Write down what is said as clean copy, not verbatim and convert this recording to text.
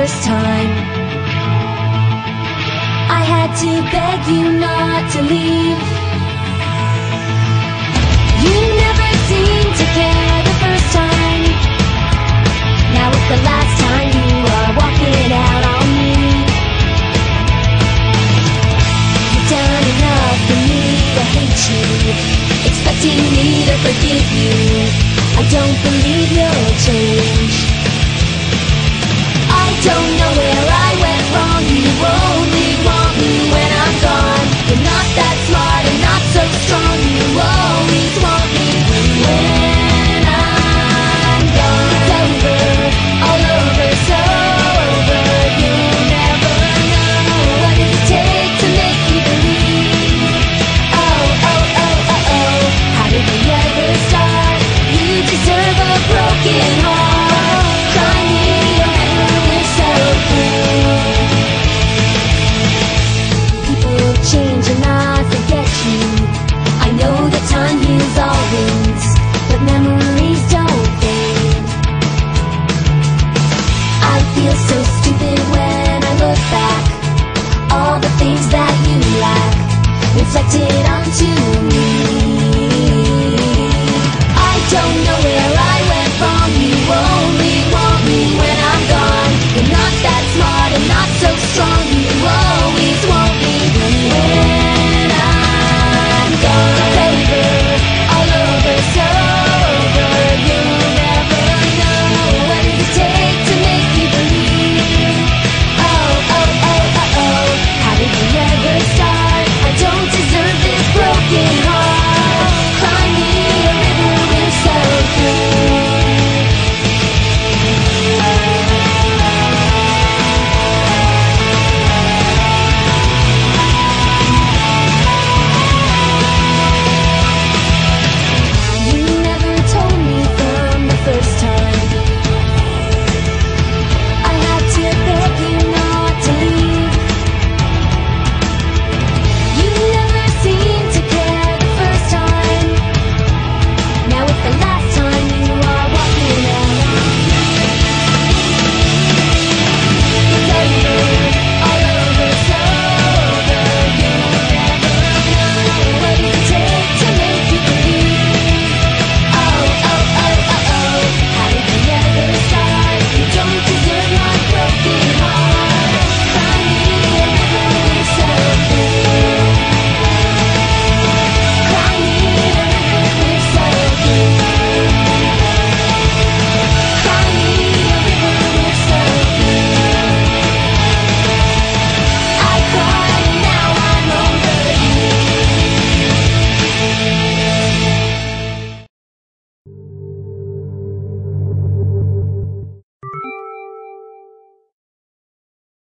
first time. I had to beg you not to leave. You never seemed to care the first time. Now it's the last time you are walking out on me. You've done enough for me to hate you, expecting me to forgive you. I don't believe you'll change. I don't know where I went wrong. You only want me when I'm gone. You're not that smart and not so strong. You always want me when I'm gone. It's over, all over, so over. You'll never know what it takes to make you believe. Oh, oh, oh, oh, oh. How did we ever start? You deserve a broken heart. Cry me a river, we're so through. People change and I forget you. I know that time heals all wounds, but memories don't fade. I feel so stupid when I look back. All the things that you lack reflected